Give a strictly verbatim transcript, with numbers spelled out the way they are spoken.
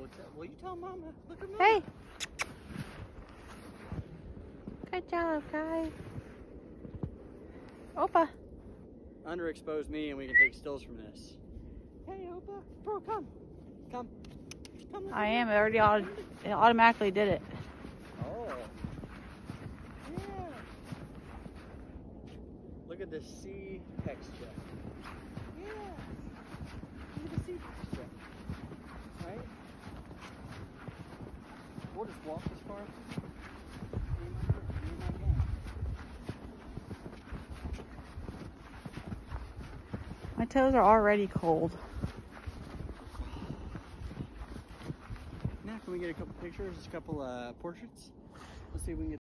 Well, well, you tell Mama. Look at Mama. Hey. Good job, guys. Opa. Underexpose me and we can take stills from this. Hey, Opa. Bro, come. Come. Come. I am. It already auto it automatically did it. Oh. Yeah. Look at the sea texture. Yeah. Look at the sea texture. Right? We'll just walk this far. My toes are already cold. Now, can we get a couple pictures, a couple uh, portraits? Let's see if we can get